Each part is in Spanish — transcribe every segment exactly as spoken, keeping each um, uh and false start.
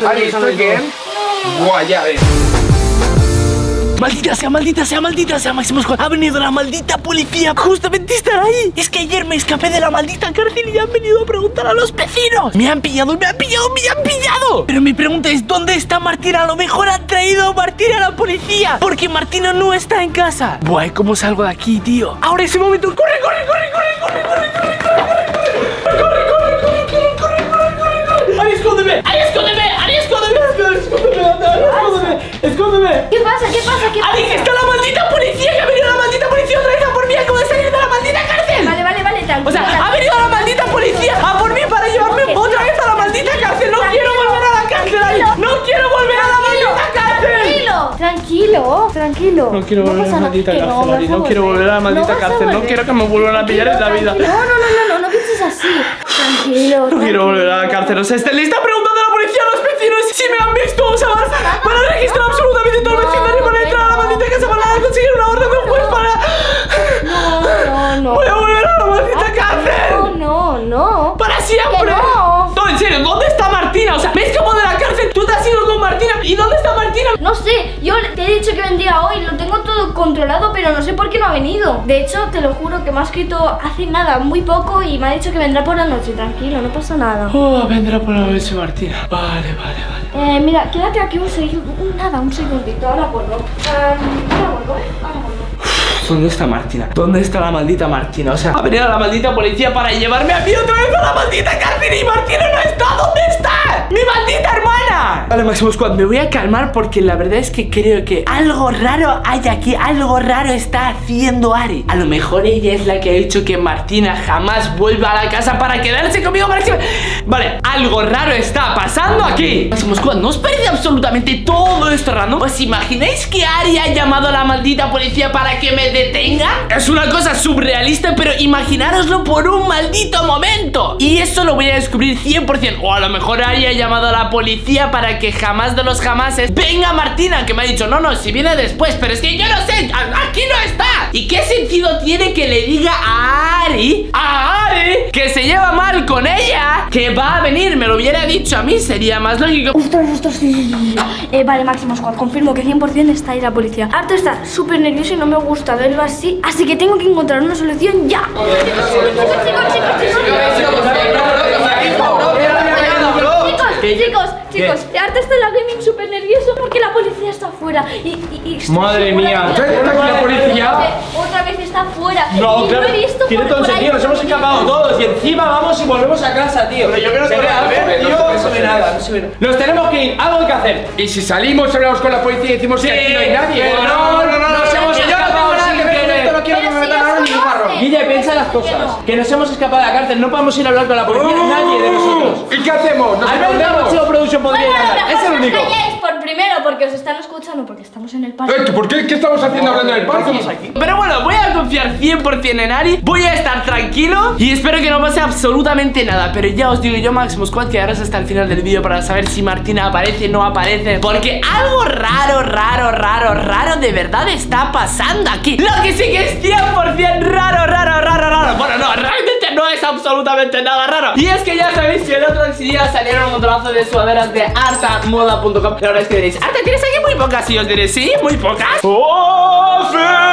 Ahí estoy bien. Buah, ya ves. Maldita sea, maldita sea, maldita sea, Máximo Squad. Ha venido la maldita policía justamente estar ahí. Es que ayer me escapé de la maldita cárcel y han venido a preguntar a los vecinos. Me han pillado, me han pillado, me han pillado. Pero mi pregunta es, ¿dónde está Martina? A lo mejor han traído a Martina a la policía, porque Martina no está en casa. Buah, ¿cómo salgo de aquí, tío? Ahora ese momento. ¡Corre, corre, corre, corre, corre, corre, corre, corre, corre, corre, corre, corre, corre, corre, corre, corre! ¡Ahí, escóndeme! ¡Ahí, escóndeme! ¡Ahí, escóndeme! ¡Escóndeme! ¡Escóndeme! ¡Escóndeme! ¿Qué pasa? ¿Qué pasa? ¿Qué pasa? ¡Ahí que está la maldita policía! ¡Que ha venido la maldita policía otra vez a por mí! ¡Acabo de salir de la maldita cárcel! Vale, vale, vale, tranquilo. O sea, ha venido la maldita policía a por mí para llevarme otra vez a la maldita cárcel. ¡No quiero volver a la cárcel ahí! ¡No quiero volver a la maldita cárcel! Tranquilo, tranquilo, tranquilo. No quiero volver a la maldita cárcel, Ari. No quiero volver a la maldita cárcel. No quiero que me vuelvan a pillar en la vida. No, no, no, no, no, no pienses así. Tranquilo. No quiero volver a la cárcel. O sea, este, le está preguntando a la policía a los vecinos si me han visto. O sea, van, van a registrar absolutamente todo el vecindario para entrar a la maldita casa, para conseguir una orden de un juez para... No, no, no. Voy a volver a la maldita cárcel. No, no, no. Para siempre. No. No, en serio, ¿dónde está Martina? O sea, me he escapado de la cárcel. Tú te has ido con Martina. ¿Y dónde está Martina? No sé, yo te he dicho que vendría hoy, lo tengo todo controlado, pero no sé por qué no ha venido. De hecho, te lo juro que me ha escrito hace nada, muy poco, y me ha dicho que vendrá por la noche. Tranquilo, no pasa nada. Oh, vendrá por la noche Martina. Vale, vale, vale. Eh, mira, quédate aquí un segundo, nada, un segundito, ahora vuelvo. Um, ahora vuelvo, ¿eh? Ahora vuelvo. ¿Dónde está Martina? ¿Dónde está la maldita Martina? O sea, ha venido la maldita policía para llevarme a mí otra vez a la maldita cárcel y Martina no está. ¿Dónde está? ¡Mi maldita hermana! Vale, Máximo Squad, me voy a calmar porque la verdad es que creo que algo raro hay aquí. Algo raro está haciendo Ari. A lo mejor ella es la que ha dicho que Martina jamás vuelva a la casa para quedarse conmigo, Máximo. Vale, algo raro está pasando aquí. Máximo Squad, ¿no os parece absolutamente todo esto random? ¿Os imagináis que Ari ha llamado a la maldita policía para que me detenga? Es una cosa surrealista, pero imaginároslo por un maldito momento. Y eso lo voy a descubrir cien por cien. O a lo mejor Ari ha llamado a la policía para que jamás de los jamases venga Martina, que me ha dicho, no, no, si viene después. Pero es que yo no sé, aquí no está. ¿Y qué sentido tiene que le diga a Ari, a Ari, que se lleva mal con ella, que va a venir? Me lo hubiera dicho a mí, sería más lógico. Ostras, ostras, sí, sí, sí. Eh, vale, Máximo Squad, confirmo que cien por cien está ahí la policía. Arto está súper nervioso y no me gusta verlo así, así que tengo que encontrar una solución ya. Chicos, chicos, Arto está en la gaming súper nervioso porque la policía está afuera y, y, y Madre mía, ¿está aquí la policía? Otra vez está afuera. No, y claro, lo he visto tiene por todo el por ahí. sentido, nos hemos escapado todos y encima vamos y volvemos a casa, tío. Pero yo creo que no se ve algo, tío, no se ve nada, no se ve nada. Nos tenemos que ir, algo hay que hacer. Y si salimos, hablamos con la policía y decimos que aquí no hay nadie. No, no, no, nos hemos escapado sin querer. No quiero que me metan ahora ni un marrón. Guille, piensa las cosas. Que nos hemos escapado de la cárcel, no podemos ir a hablar con la policía, nadie de nosotros. ¿Y qué hacemos? ¿Nos Al menos escondemos? Chivo Production podría Bueno, ganar, mejor es el que os único. calléis por primero porque os están escuchando, porque estamos en el parque. Eh, ¿Por qué? ¿Qué estamos haciendo hablando en el parque? Pero bueno, voy a confiar cien por cien en Ari. Voy a estar tranquilo y espero que no pase absolutamente nada. Pero ya os digo yo, Máximo Squad, que ahora hasta el final del vídeo para saber si Martina aparece o no aparece, porque algo raro, raro, raro, raro de verdad está pasando aquí. Lo que sí que es cien por cien raro, raro, raro, raro. Bueno, no, realmente no es absolutamente nada raro. Y es que ya sabéis que el otro día salieron un montonazo de sudaderas de arta moda punto com. La verdad es que diréis, Arta, ¿tienes aquí muy pocas? Y os diré, sí, muy pocas. ¡Oh,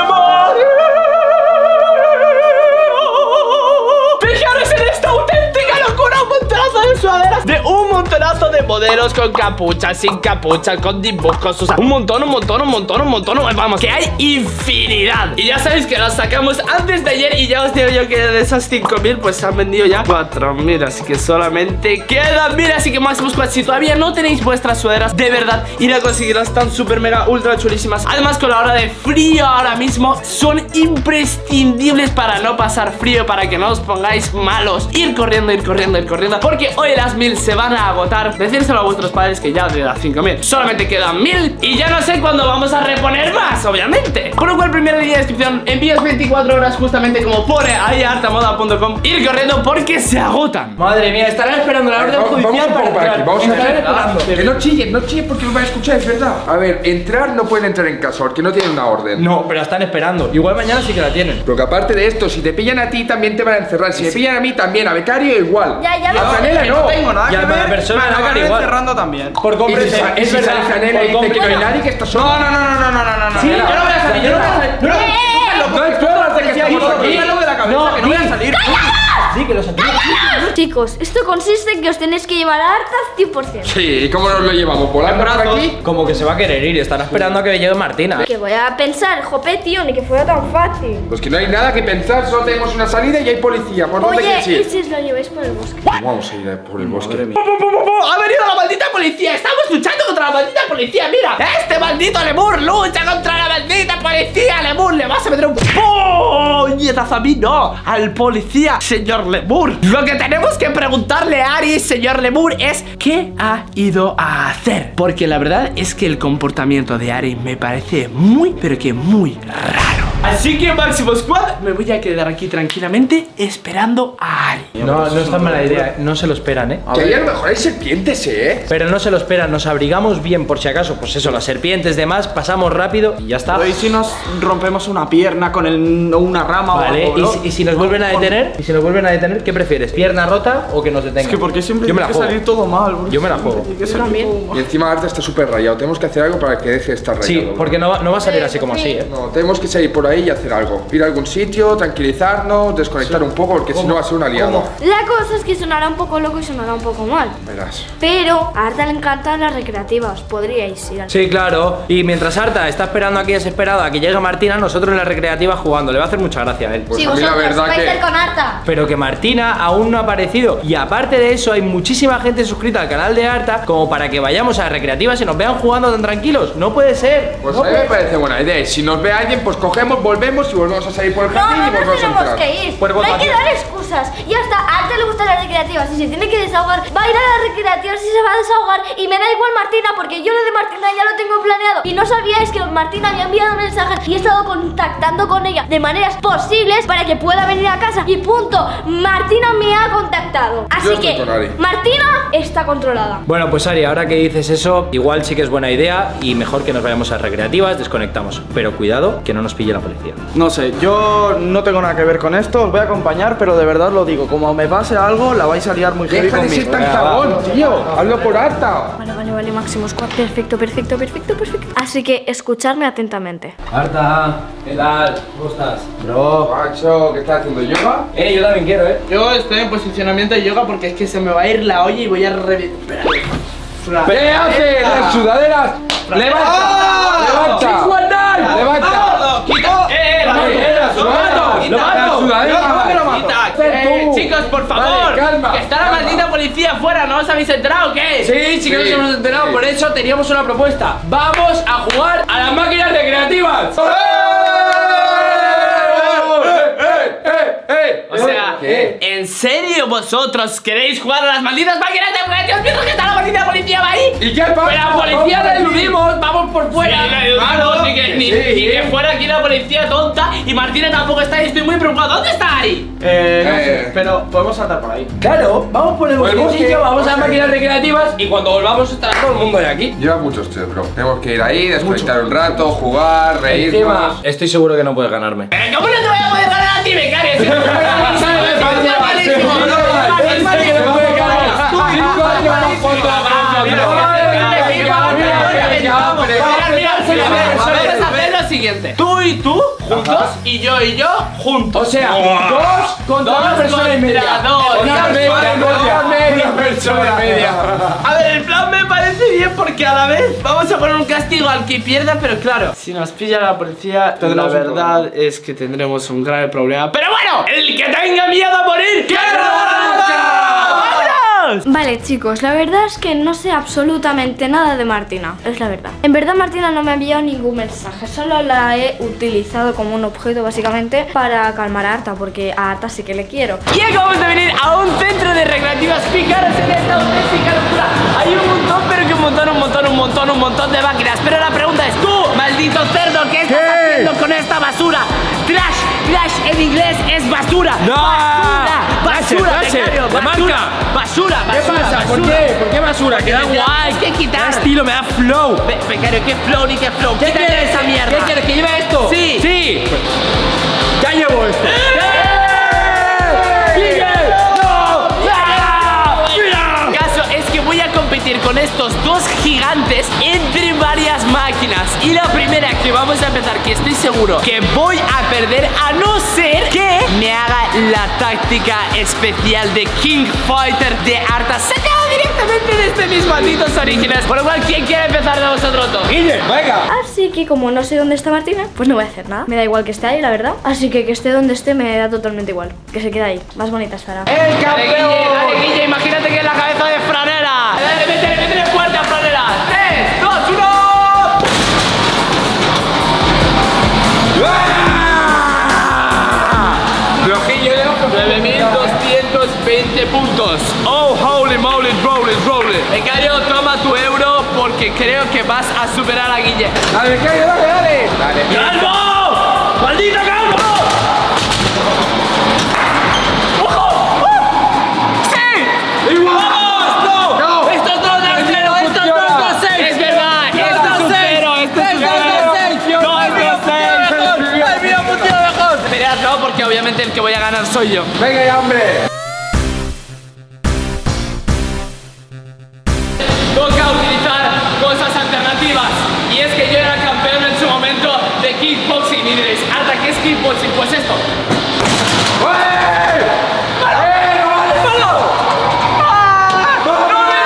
fijaros en esta auténtica locura, un montonazo de sudaderas de un montonazo de modelos con capucha, sin capucha, con dibujos, o sea, un montón, un montón, un montón, un montón, vamos, que hay infinidad. Y ya sabéis que las sacamos antes de ayer y ya os digo yo que de esas cinco mil pues se han vendido ya cuatro mil, así que solamente quedan mil. Así que Máximo Squad, si todavía no tenéis vuestras sudaderas, de verdad, ir a conseguirlas, tan súper mega ultra chulísimas. Además, con la hora de frío ahora mismo, son imprescindibles para no pasar frío, para que no os pongáis malos. Ir corriendo, ir corriendo, ir corriendo, porque hoy las mil se van a agotar. Decírselo a vuestros padres que ya de las cinco mil solamente quedan mil y ya no sé cuándo vamos a reponer más, obviamente. Por lo cual, primera línea de descripción, envías veinticuatro horas justamente como pone ahí arta moda punto com. Ir corriendo porque se agotan. Madre mía, estarán esperando la orden Vamos, vamos judicial un poco para para aquí, entrar. vamos a Estarán hacer. esperando. Que no chillen, no chillen porque no van a escuchar, es verdad. A ver, entrar no pueden entrar en casa porque no tienen una orden. No, pero la están esperando. Igual mañana sí que la tienen. Porque aparte de esto, si te pillan a ti también te van a encerrar. Si me pillan a mí también, a becario igual. Ya, ya A lo- Canela que no no. tengo nada Y a que la ver, persona me de la acaban cara igual. encerrando también. Por Y si, comprensión. y si Es verdad. Zanella por dice que no hay comprensión. nadie, que estos son. No, no, no, no, no, no, no, no. Sí, Mira, yo no voy a salir, yo no voy a salir. No, No explotas de que estamos no, aquí. quítalo de la cabeza, No, que no voy a di- salir. Sí, que lo sentí. Chicos, esto consiste en que os tenéis que llevar a Arta cien por cien. Sí, ¿y cómo nos lo llevamos? ¿Volando por aquí? Como que se va a querer ir, estará esperando a que llegue Martina. Que voy a pensar, jope, tío, ni que fuera tan fácil. Pues que no hay nada que pensar, solo tenemos una salida y hay policía. ¿Por dónde Oye, quieres ¿y ir? si os lo lleváis por el bosque? Vamos a ir por el bosque. ¡Bu, bu, bu, bu, bu! ¡Ha venido la maldita policía! ¡Estamos luchando contra la maldita policía! ¡Mira! ¡Este maldito Lemur lucha contra la maldita policía! ¡Lemur, le vas a meter un puñetazo a mí! ¡No! ¡Al policía, señor Lemur! Lo que tenemos que preguntarle a Ari, señor Lemur, es ¿qué ha ido a hacer? Porque la verdad es que el comportamiento de Ari me parece muy, pero que muy raro. Así que, Máximo Squad, me voy a quedar aquí tranquilamente esperando a Ari. No, no es tan mala idea, no se lo esperan, ¿eh? Que ahí a lo mejor hay serpientes, ¿eh? Pero no se lo esperan, nos abrigamos bien por si acaso. Pues eso, las serpientes, demás, pasamos rápido y ya está. ¿Y si nos rompemos una pierna con el, una rama Vale, o algo? ¿y, ¿no? si- y si nos vuelven a detener? ¿Y si nos vuelven a detener, qué prefieres? ¿Pierna rota o que nos detengan? Es que porque siempre Yo me tiene la que juego. salir todo mal. porque Yo me la siempre juego. tiene que salir todo mal. Y encima Arta está súper rayado. Tenemos que hacer algo para que deje de estar rayado. Sí, porque no va, no va a salir así como así, ¿eh? No, tenemos que salir por ahí y hacer algo. Ir a algún sitio, tranquilizarnos, desconectar un poco, porque si no va a ser una liada. La cosa es que sonará un poco loco y sonará un poco mal. Verás. Pero a Arta le encantan las recreativas. Podríais ir al... Sí, claro. Y mientras Arta está esperando aquí desesperada a que llegue Martina, nosotros en la recreativa jugando. Le va a hacer mucha gracia a él. Pues Sí, a mí la vosotros verdad vais a ir que. con Arta. Pero que Martina aún no ha aparecido. Y aparte de eso, hay muchísima gente suscrita al canal de Arta como para que vayamos a recreativas y nos vean jugando tan tranquilos. No puede ser. Pues no a mí puede me parece buena idea. Y si nos ve alguien, pues cogemos, volvemos y volvemos a salir por el No, jardín no y nos volvemos a tenemos entrar. que ir. Por No hay que votación. dar excusas. Y hasta a Arta le gustan las recreativas. Y si tiene que desahogar, va a ir a las recreativas y se va a desahogar. Y me da igual Martina, porque yo lo de Martina ya lo tengo planeado. Y no sabíais que Martina había enviado mensajes y he estado contactando con ella de maneras posibles para que pueda venir a casa. Y punto. Martina me ha contactado. Así Yo estoy que con Ari. Martina está controlada. Bueno, pues Ari, ahora que dices eso, igual sí que es buena idea y mejor que nos vayamos a recreativas, desconectamos. Pero cuidado que no nos pille la policía. No sé, yo no tengo nada que ver con esto, os voy a acompañar, pero de verdad os lo digo, como me pase algo, la vais a liar muy heavy Deja de ser conmigo. tan Venga, cagón, tío. Hazlo por Arta. Vale, vale, vale, Máximo Squad. Perfecto, perfecto, perfecto, perfecto. Así que escuchadme atentamente. Arta, ¿qué tal? ¿Cómo estás? Bro, macho, ¿qué estás haciendo? ¿Yoga? Eh, yo también quiero, eh. Yo estoy en posicionamiento de yoga porque es que se me va a ir la olla y voy a reventar. ¿Qué haces? Las sudaderas. ¡Levanta! ¡Levanta! ¡Levanta! ¡Quita! ¡Eh, eh! ¡Lo mato! Eh, ¡Lo mato! ¡Lo mato! ¡Lo ¡Sudadera! mato! ¡Lo mato! Quita. Eh, tú. chicos, por Vale, favor, calma, que está la calma. maldita policía afuera, ¿no os habéis enterado o qué? Sí, sí que nos Sí, hemos enterado, sí. por eso teníamos una propuesta. Vamos a jugar a las máquinas recreativas. O sea, ¿Qué? ¿en serio vosotros queréis jugar a las malditas máquinas de recreativas mientras que está la maldita policía va ahí? ¿Y qué pasa? Pero la policía la eludimos, vamos por fuera. Sí, la eludimos, ni que, ni, sí, ni sí. que fuera aquí la policía tonta y Martina tampoco está y estoy muy preocupado. ¿Dónde está Ari? Eh, no Eh. sé, pero podemos saltar por ahí. Claro, vamos por el Por el bosquecillo, bosque, vamos a las bosque. máquinas recreativas y cuando volvamos estará todo el mundo de aquí. Lleva mucho estrés, bro. Tenemos que ir ahí, desconectar un rato, jugar, Encima, reírnos. estoy seguro que no puedes ganarme. Pero ¿cómo no te voy a poder ganar a ti, becario? Si eres malísimo, eres malísimo, eres malísimo. Cinco años más fotos. Vamos a hacer lo siguiente. Tú y tú juntos y yo y yo juntos. O sea, dos contra Dos una persona y media. contra dos. Una Una persona y Contra media persona media. A ver, el plan me parece bien porque a la vez vamos a poner un castigo al que pierda, pero claro. Si nos pilla la policía, la Tendremos un verdad es que tendremos un grave problema. Pero bueno, el que tenga miedo a morir, ¡que ¡vámonos! Vale, chicos, la verdad es que no sé absolutamente nada de Martina. Es la verdad. En verdad, Martina no me ha enviado ningún mensaje. Solo la he utilizado como un objeto, básicamente, para calmar a Arta, porque a Arta sí que le quiero. Y acabamos de venir a un centro de recreativas. Fijaros en esta auténtica locura. Hay un montón, pero que un montón, un montón, un montón, un montón de máquinas. Pero la pregunta es, tú, maldito cerdo, ¿qué estás ¿Qué? haciendo con esta basura? Trash, trash en inglés es basura. ¡No! Basura, basura, Clase, becario, clase, basura, marca. basura, ¿Qué basura, pasa? ¿Por basura. qué? ¿Por qué basura? Que Da me igual, hay que da quitar. estilo, me da flow. Be becario, ¿qué flow ni qué flow? Quítale esa mierda. ¿Qué quieres? ¿Que lleve esto? Sí. Sí. Ya llevo esto. ¡Eh! ¡Sigue! ¡No! ¡Mira! saltos gigantes entre varias máquinas. Y la primera que vamos a empezar, que estoy seguro que voy a perder, a no ser que me haga la táctica especial de King Fighter de Arta, sacado directamente de este mis malditos orígenes. Por lo cual, ¿quién quiere empezar de vosotros dos? Guille, venga. Así que como no sé dónde está Martina, pues no voy a hacer nada. Me da igual que esté ahí, la verdad. Así que que esté donde esté me da totalmente igual. Que se quede ahí, más bonita estará. ¡El campeón! Dale, Guille, dale, Guille, imagínate que es la cabeza de Franera. Dale, métele, métele fuerte a Franera. tres, dos, uno. nueve mil doscientos veinte puntos. Oh, holy moly, roll it, roll it. Becario, toma tu euro porque creo que vas a superar a Guille. Dale, Becario, dale, dale. Dale. ¡Calvo! ¡Maldito Calvo! ¡Ojo! ¡Uh! ¡Sí! ¡Igual! ¡Vamos! ¡No! No. ¡Estos dos dan cero! ¡Estos dos dan seis! ¡Es verdad! ¡Esto es un cero! ¡Esto es un cero! ¡No, esto es seis! ¡Ay, mira, puntito mejor! Esperad, no, porque obviamente el que voy a ganar soy yo. Venga ya, hombre. Toca utilizar cosas alternativas. Y es que yo era campeón en su momento de kickboxing. Y diréis, Arta, ¿qué es kickboxing? Pues esto. ¡Eh! ¡Malo! ¡Eh, no vale! ¡Malo! ¡Ah! ¡No me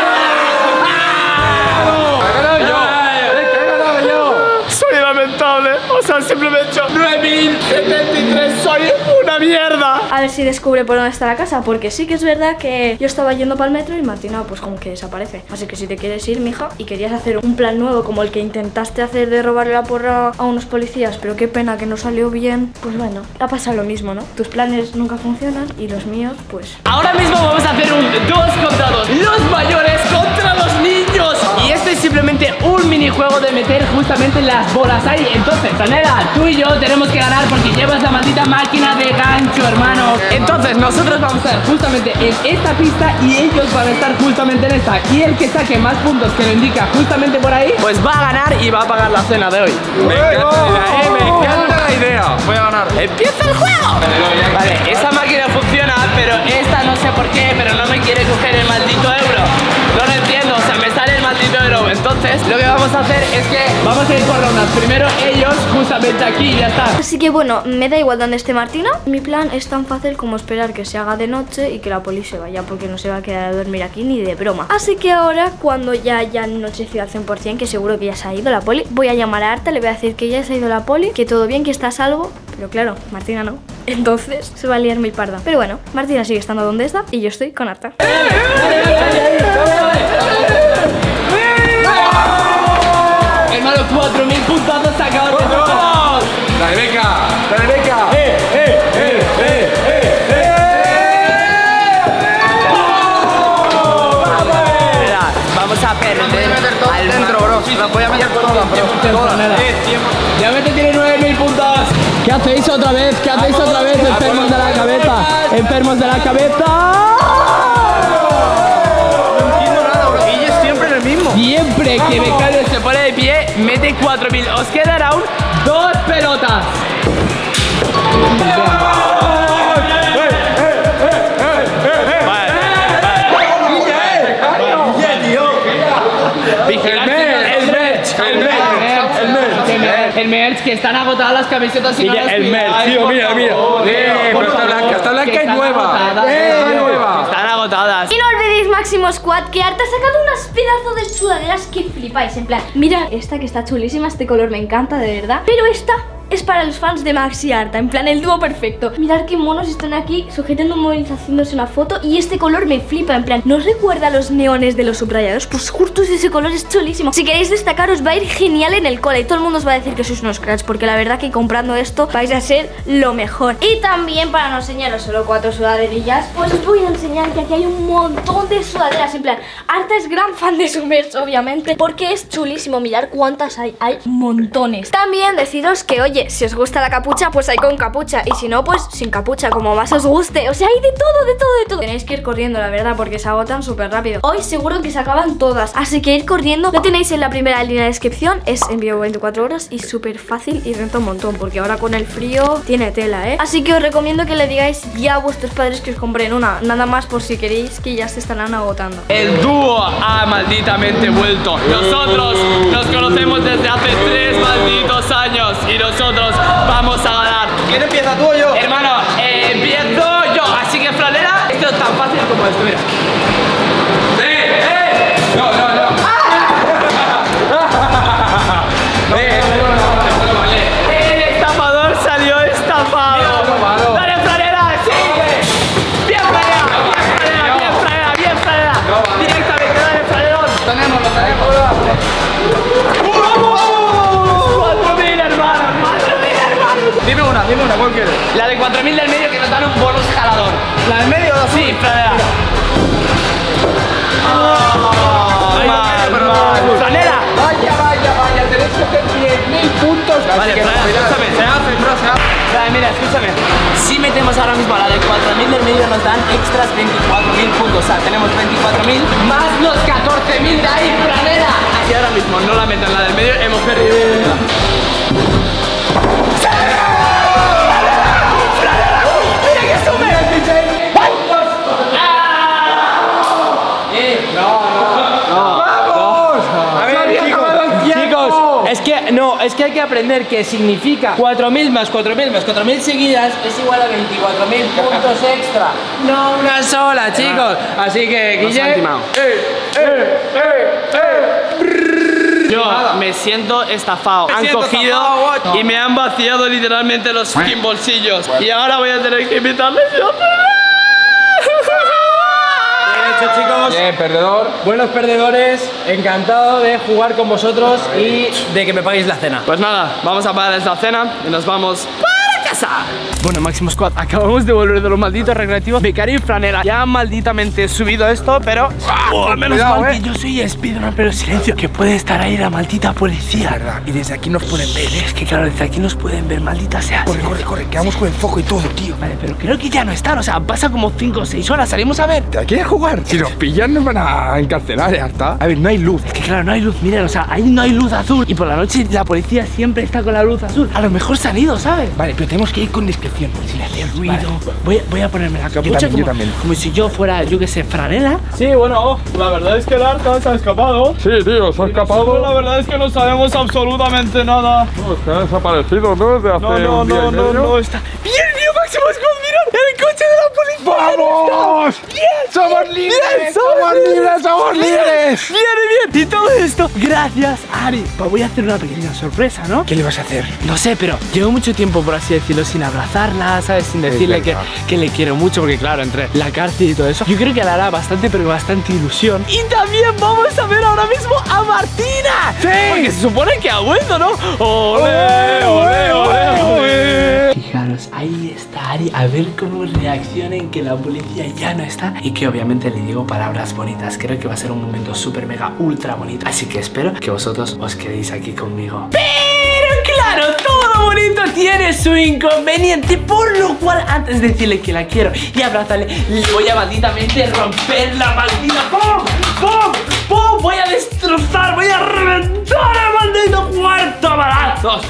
¡He ganado yo! ¡He ganado yo! Soy lamentable. O sea, simplemente he hecho nueve mil setenta y tres. Soy una mierda. A ver si descubre por dónde está la casa, porque sí que es verdad que yo estaba yendo para el metro y Martina pues como que desaparece. Así que si te quieres ir, mija, y querías hacer un plan nuevo como el que intentaste hacer de robarle la porra a unos policías, pero qué pena que no salió bien, pues bueno, ha pasado lo mismo, ¿no? Tus planes nunca funcionan y los míos, pues... Ahora mismo vamos a hacer un dos contra dos. Los mayores contra los niños. Y este es simplemente un minijuego de meter justamente las bolas ahí. Entonces, Franera, tú y yo tenemos que ganar porque llevas la maldita máquina de gancho, hermano. Entonces, nosotros vamos a estar justamente en esta pista y ellos van a estar justamente en esta. Y el que saque más puntos, que lo indica justamente por ahí, pues va a ganar y va a pagar la cena de hoy. Me encanta la idea, eh, me encanta la idea. Voy a ganar. ¡Empieza el juego! Vale, esa máquina funciona, pero esta no sé por qué, pero no me quiere coger el maldito euro. No lo entiendo, o sea, me sale el maldito euro. Entonces, lo que vamos a hacer es que vamos a ir por rondas. Primero ellos, justamente aquí, y ya está. Así que bueno, me da igual dónde esté Martina. Mi plan es tan fácil como esperar que se haga de noche y que la poli se vaya, porque no se va a quedar a dormir aquí ni de broma. Así que ahora, cuando ya haya anochecido al cien por cien, que seguro que ya se ha ido la poli, voy a llamar a Arta, le voy a decir que ya se ha ido la poli, que todo bien, que está a salvo. Pero claro, Martina no. Entonces se va a liar muy parda. Pero bueno, Martina sigue estando donde está y yo estoy con Arta. Hermano, cuatro mil puntazos se acaban de hacer. ¡Dale, Beca! ¡Dale, Beca! ¡Eh, eh, eh, eh, eh, eh! Vamos a perder al Dentro, bro. La voy a meter todas, bro. Todas. Eh, tiempo. Ya me tiene nueve mil puntos. ¿Qué hacéis otra vez? ¿Qué hacéis otra vez? Enfermos de la cabeza. Enfermos de la cabeza. No entiendo nada, bro. Guille es siempre el mismo. Siempre que Becario se pone de pie, mete cuatro mil. Os quedan aún dos pelotas. El merch, que están agotadas las camisetas y no las el merch, pidáis, tío, por mira, mira. favor, Eh, por pero está favor, blanca, está blanca que y están nueva. agotadas, Eh, que nueva. Están agotadas. Y no olvidéis, Máximo Squad, que Arta ha sacado unas pedazos de sudaderas que flipáis. En plan, mira esta que está chulísima, este color me encanta, de verdad. Pero esta es para los fans de Max y Arta, en plan el dúo perfecto. Mirad qué monos están aquí sujetando un móvil haciéndose una foto. Y este color me flipa, en plan, ¿no os recuerda a los neones de los subrayados? Pues justo ese color es chulísimo. Si queréis destacar, os va a ir genial en el cole y todo el mundo os va a decir que sois unos cracks, porque la verdad que comprando esto vais a ser lo mejor. Y también, para no enseñaros solo cuatro sudaderillas, pues os voy a enseñar que aquí hay un montón de sudaderas. En plan, Arta es gran fan de su merch, obviamente, porque es chulísimo. Mirad cuántas hay, hay montones. También deciros que, oye, Oye, si os gusta la capucha, pues hay con capucha. Y si no, pues sin capucha, como más os guste. O sea, hay de todo, de todo, de todo. Tenéis que ir corriendo, la verdad, porque se agotan súper rápido. Hoy seguro que se acaban todas, así que ir corriendo. Lo tenéis en la primera línea de descripción. Es envío veinticuatro horas y súper fácil y renta un montón, porque ahora con el frío tiene tela, ¿eh? Así que os recomiendo que le digáis ya a vuestros padres que os compren una. Nada más por si queréis, que ya se estarán agotando. El dúo ha malditamente vuelto. Nosotros nos conocemos desde hace tres malditos años y nosotros vamos a ganar. ¿Quién empieza, tú o yo? Hermano, eh, empiezo yo. Así que, franela, esto es tan fácil como esto, mira. ¡Eh! ¡Eh! No, no, no. ¡Eh! El estafador salió estafado. Dale, franela, sigue. Bien, franela, bien, franela, bien, franela, bien, franela. Directamente, dale, franelón. Lo tenemos, lo tenemos. cuatro mil, hermano, cuatro mil, hermano. Dime una, dime una, ¿cuál quieres? La de cuatro mil del medio que nos dan un bonus jalador. ¿La del medio o la azul? Sí, franela. Franela. Vaya, vaya, vaya. Tenéis que hacer diez mil puntos. Vale, Así que franela, cuidado. escúchame. Se hace, bro, se hace. Vale, mira, escúchame. Si metemos ahora mismo a la de cuatro mil del medio nos dan extras veinticuatro mil puntos. O sea, tenemos veinticuatro mil más los catorce mil de ahí, franela. Y ahora mismo no la meto en la del medio, hemos perdido. ¡Mira que sube! Es que, no, es que hay que aprender que significa cuatro mil más cuatro mil más cuatro mil seguidas es igual a veinticuatro mil puntos extra. No una sola, chicos. Así que, Guille. Yo me siento estafado. Han siento cogido estafado, y me han vaciado literalmente los fucking bolsillos. Y ahora voy a tener que invitarles yo. Bien hecho, chicos. Bien, perdedor. Buenos perdedores. Encantado de jugar con vosotros y de que me paguéis la cena. Pues nada, vamos a pagar esta cena y nos vamos para casa. Bueno, Máximo Squad, acabamos de volver de los malditos recreativos. Becario y franela ya han malditamente subido esto, pero oh, menos cuidado, mal eh. que yo soy Spiderman, pero silencio, que puede estar ahí la maldita policía. Verdad, y desde aquí nos pueden ver, ¿eh? Es que claro, desde aquí nos pueden ver, maldita sea. Corre, corre, corre, quedamos con el foco y todo, tío. Vale, pero creo que ya no están, o sea, pasa como cinco o seis horas, salimos a ver. ¿Te quieres jugar? Si nos pillan nos van a encarcelar, ya está. A ver, no hay luz. Es que claro, no hay luz, miren, o sea, ahí no hay luz azul. Y por la noche la policía siempre está con la luz azul. A lo mejor se han ido, ¿sabes? Vale, pero tenemos que ir con discreción, sin hacer ruido. Vale, voy, voy a ponerme la capucha también, como, yo también. como si yo fuera, yo que sé, franela. Sí, bueno, la verdad es que el Arta se ha escapado. Sí, tío, se ha Nosotros la verdad es que no sabemos absolutamente nada. Se ha desaparecido, ¿no? Desde hace No, no, un día no, y no, medio. no está. ¡Bien, tío, Máximo Squad! ¡Mira! ¡El coche de la policía! ¡Vamos! ¡Bien! ¡Somos libres! ¡Bien! ¡Somos libres! ¡Somos libres! ¡Bien, bien! Y todo esto, gracias, Ari. Pues voy a hacer una pequeña sorpresa, ¿no? ¿Qué le vas a hacer? No sé, pero llevo mucho tiempo, por así decirlo, sin abrazarla, ¿sabes? Sin decirle que, verdad. que le quiero mucho, porque claro, entre la cárcel y todo eso, yo creo que le hará bastante, pero bastante ilusión. Y también vamos a ver ahora mismo a Martina. ¡Sí! Porque se supone que ha vuelto, ¿no? ¡Olé, olé, olé, olé! Fijaros, ahí está Ari, a ver cómo reacciona en que la policía ya no está y que obviamente le digo palabras bonitas. Creo que va a ser un momento súper mega ultra bonito, así que espero que vosotros os quedéis aquí conmigo. Pero claro, todo bonito tiene su inconveniente, por lo cual antes de decirle que la quiero y abrazarle, le voy a malditamente romper la maldita ¡pum! ¡Pum! ¡Pum! Voy a destrozar, voy a reventar el maldito cuarto a balazos.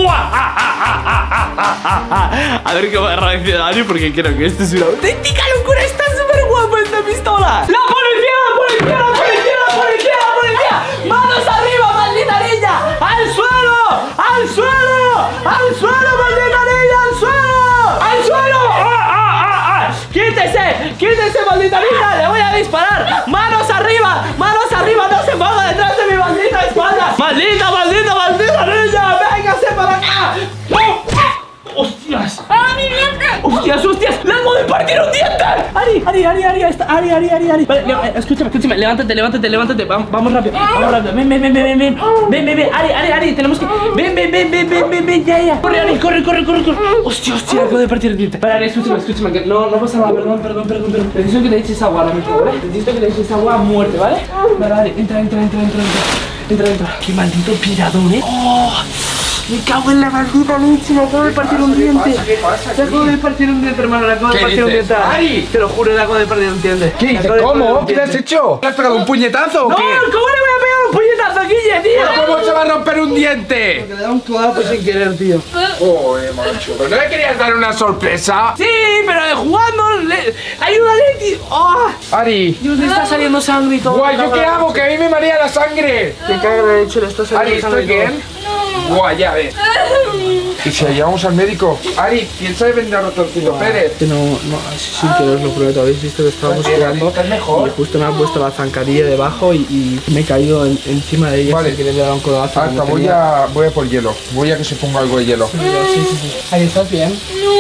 A ver cómo va a reaccionar Ari, porque creo que esto es una auténtica locura. Está súper guapo esta pistola. ¡La policía, la policía, la policía, la policía, la policía! ¡Manos arriba, maldita niña! ¡Al suelo! ¡Al suelo! ¡Al suelo, maldita niña! ¡Al suelo! ¡Al suelo! ¡Ah, ah, ah, ah! ¡Quítese! ¡Quítese, maldita niña! ¡Le voy a disparar! ¡Manos arriba! ¡Manos arriba! ¡No se ponga detrás de mi maldita espalda! ¡Maldita, maldita, maldita niña! ¡Véngase para acá! ¡Oh! ¡Hostias! ¡Ah, mi diente! ¡Hostias, hostias! ¡Le acabo de partir un diente! Ari, Ari, Ari, Ari, está, Ari, Ari, Ari, Ari. Vale, le- eh, escúchame, escúchame, levántate, levántate, levántate. Vamos, vamos rápido, vamos rápido. Ven, ven, ven, ven, ven, ven. Ven, ven, ven, Ari, Ari, Ari, tenemos que. Ven, ven, ven, ven, ven, ven, ven, ya, ya. Corre, Ari, corre, corre, corre, corre. Hostia, hostia, acabo de partir el diente. Vale, Ari, escúchame, escúchame, que no, no pasa nada, perdón, perdón, perdón, perdón. Necesito que le eches agua ahora mismo, ¿vale? Necesito que le eches agua a muerte, ¿vale? Vale, Ari, entra, entra, entra, entra, entra. Entra, entra. Qué maldito piradón, ¿eh? Oh. Me cago en la maldita leche, me acabo de partir un diente. ¿Qué pasa? Me acabo de partir un diente, hermano, le acabo de ¿Qué partir un dices? diente. ¡Ari! Te lo juro, le acabo de partir un diente. ¿Qué dices? ¿Cómo? ¿Qué te has hecho? ¿Le has pegado un puñetazo o No, qué? ¿cómo le voy a pegar un puñetazo, Guille, tío? ¿Cómo se va a romper un diente? Le da un codazo sin querer, tío. Joder, macho. ¿Pero no le querías dar una sorpresa? Sí, pero de jugando, le... ayúdale, tío. Oh, Ari. Dios, le está saliendo sangre y todo. Guay, ¿yo qué hago? Que a mí me marea la sangre. ¿Qué caga le he hecho? Le está saliendo Ari, sangre ¿estoy y todo. bien? Guay, ya ves. ¿Y si la llevamos al médico? Ari, piensa de vender a Ratoncito Pérez. Que no, no, así sin querer lo prometo. Habéis visto que estábamos Ari, jugando ¿estás mejor? y justo me ha puesto la zancadilla debajo y, y me he caído en- encima de ella. Vale. Sin querer le he dado un codazo. Hasta como voy tenía. a, voy a por hielo. Voy a que se ponga algo de hielo. Sí, sí, sí. Ari, ¿estás bien?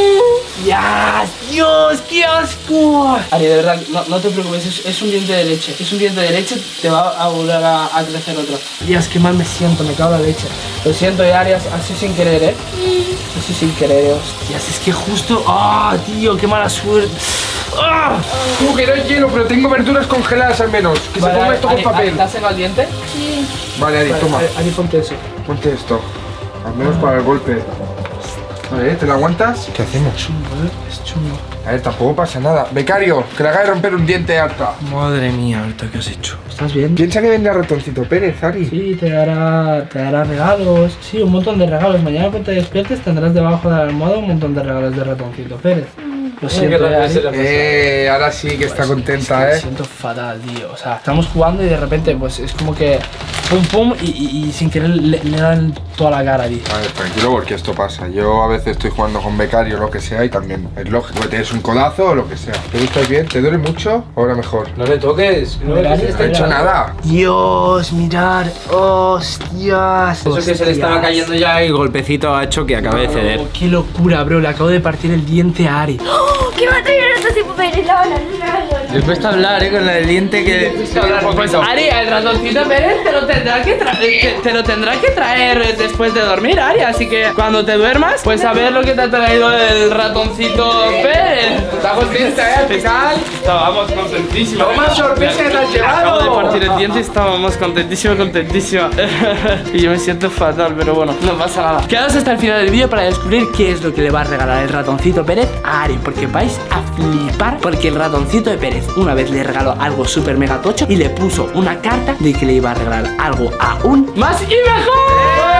¡Ya! ¡Dios, qué asco! Ari, de verdad, no, no te preocupes, es, es un diente de leche. Es un diente de leche, te va a volver a, a crecer otro. Dios, qué mal me siento, me cago en la leche. Lo siento, eh, Ari, así sin querer, ¿eh? Así sin querer, hostias, es que justo... ¡Ah, tío, qué mala suerte! ¡Ah! Tú, que no hay hielo, pero tengo verduras congeladas al menos. Que Vale, se ponga esto con Ari, papel. Ari, ¿te has secado el diente? Vale, Ari, Vale, toma. Ari, Ari, ponte eso. Ponte esto. Al menos para el golpe. Vale, ¿te la aguantas? ¿Qué hacemos? Es chungo. A ver, tampoco pasa nada. Becario, que le haga de romper un diente harta. Madre mía, ahorita qué has hecho. ¿Estás bien? Piensa que vende a Ratoncito Pérez, Ari. Sí, te dará, te dará regalos. Sí, un montón de regalos. Mañana cuando te despiertes tendrás debajo de la almohada un montón de regalos de Ratoncito Pérez. Lo siento, eh, Ari. Eh, ahora sí que está contenta, Me eh. siento fatal, tío. O sea, estamos jugando y de repente pues es como que pum pum y, y- y sin querer le, le dan toda la cara, tío. A ver, tranquilo porque esto pasa. Yo a veces estoy jugando con becario o lo que sea y también es lógico que te des un codazo o lo que sea. ¿Te estás bien? ¿Te duele mucho? Ahora mejor. No le toques. No Mira, No he hecho nada. Dios, mirar. Hostias. Eso que se le estaba cayendo ya el golpecito ha hecho que acabe de ceder. Oh, qué locura, bro. Le acabo de partir el diente a Ari. ¿Qué va a traer Ratoncito Pérez? La bala, la bala. Le cuesta hablar, eh, con el diente que... Pues Ari, el ratoncito Pérez te lo tendrá que traer, te, te lo tendrá que traer después de dormir, Ari. Así que cuando te duermas, pues a ver lo que te ha traído el ratoncito Pérez. ¿Estás contenta, eh, al final? Estábamos contentísimos. ¡Toma sorpresa que te has Acabo de llevado! partir el diente y estábamos contentísimo, contentísimo. Y yo me siento fatal, pero bueno, no pasa nada. Quedaos hasta el final del vídeo para descubrir qué es lo que le va a regalar el ratoncito Pérez a Ari, porque vais a flipar, porque el ratoncito de Pérez una vez le regaló algo súper mega tocho y le puso una carta de que le iba a regalar algo aún más y mejor.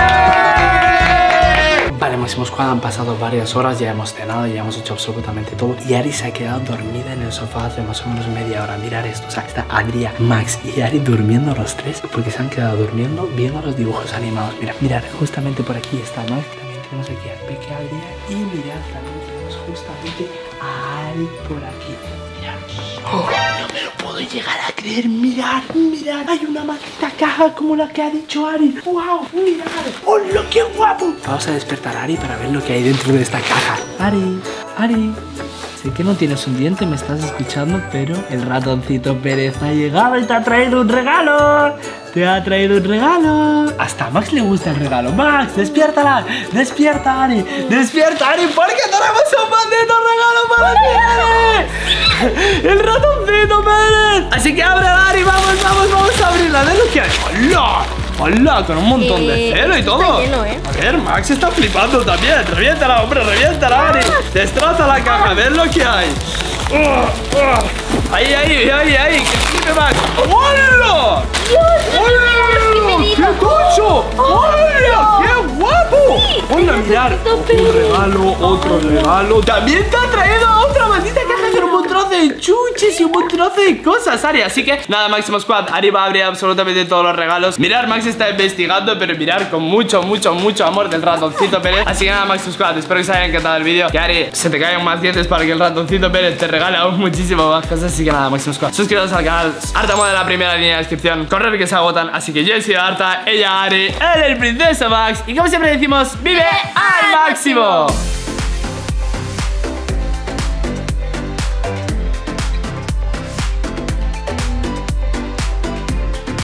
Vale, Máximo Squad, han pasado varias horas, ya hemos cenado, ya hemos hecho absolutamente todo y Ari se ha quedado dormida en el sofá hace más o menos media hora. Mirar esto, o sea, está Adria, Max y Ari durmiendo los tres porque se han quedado durmiendo viendo los dibujos animados. Mira, mirad, justamente por aquí está Max, también tenemos aquí a Peque Adria y mirad, también tenemos justamente a Ari por aquí. Mirad. Oh, no me lo puedo llegar a creer, mirad, mirad, hay una maldita caja como la que ha dicho Ari. Wow, mirad, hola, qué guapo. Vamos a despertar a Ari para ver lo que hay dentro de esta caja. Ari, Ari, sé que no tienes un diente, me estás escuchando, pero el ratoncito Pérez ha llegado y te ha traído un regalo. Te ha traído un regalo. Hasta a Max le gusta el regalo. Max, despiértala. Despierta, Ari. Despierta, Ari, porque tenemos un maldito regalo para ti, Ari. El ratoncito Pérez. Así que abre, Ari, vamos, vamos, vamos a abrirla. De lo que hay. ¡Hola! ¡Hola! Con un montón de Eh, celo y está todo. lleno, ¿eh? A ver, Max está flipando también. Reviéntala, hombre, reviéntala, Ari. Destroza la caja, ves lo que hay. Oh, oh. Ahí, ahí, ahí, ahí. Que flipe, Max. ¡Hola! ¡Hola! ¡Qué tocho! ¡Hola! ¡Qué guapo! ¡Hola, mirar! Un regalo, otro regalo. También te ha traído otra maldita caja con un montón de chuches y un montón de cosas, Ari. Así que nada, Máximo Squad, Ari va a abrir absolutamente todos los regalos. Mirar, Max está investigando, pero mirar con mucho, mucho, mucho amor del ratoncito Pérez. Así que nada, Máximo Squad, espero que os haya encantado el vídeo. Que Ari, se te caigan más dientes para que el ratoncito Pérez te regale aún muchísimo más cosas. Así que nada, Máximo Squad, suscribiros al canal. Arta Moda en la primera línea de descripción. Correr que se agotan. Así que yo he sido Arta, ella Ari, él el Princeso Max. Y como siempre decimos, ¡vive al máximo!